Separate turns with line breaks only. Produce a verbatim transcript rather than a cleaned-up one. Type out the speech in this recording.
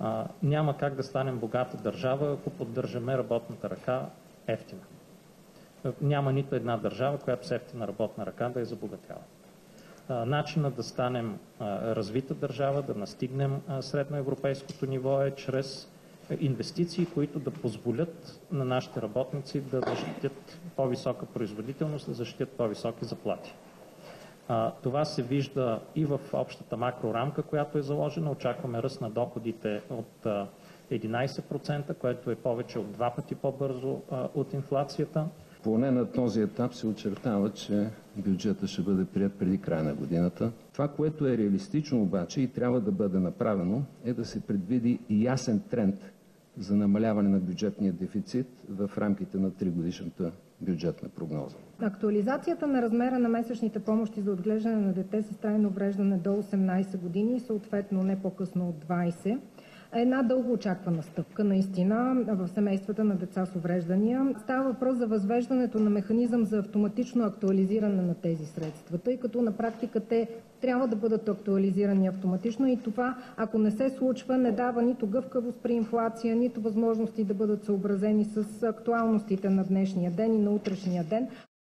А, няма как да станем богата държава, ако поддържаме работната ръка ефтина. Няма нито една държава, която с ефтина работна ръка да е забогатява. Начинът да станем а, развита държава, да настигнем а, средноевропейското ниво е чрез инвестиции, които да позволят на нашите работници да защитят по-висока производителност, да защитят по-високи заплати. А, това се вижда и в общата макрорамка, която е заложена. Очакваме ръст на доходите от а, единайсет процента, което е повече от два пъти по-бързо а, от инфлацията.
Поне на този етап се очертава, че бюджетът ще бъде прият преди края на годината. Това, което е реалистично обаче и трябва да бъде направено, е да се предвиди ясен тренд за намаляване на бюджетния дефицит в рамките на тригодишната бюджетна прогноза.
Актуализацията на размера на месечните помощи за отглеждане на дете с трайно увреждане до осемнайсет години, съответно не по-късно от двайсет, е една дълго очаквана стъпка, наистина, в семействата на деца с увреждания. Става въпрос за възвеждането на механизъм за автоматично актуализиране на тези средства, тъй като на практика те трябва да бъдат актуализирани автоматично и това, ако не се случва, не дава нито гъвкавост при инфлация, нито възможности да бъдат съобразени с актуалностите на днешния ден и на утрешния ден.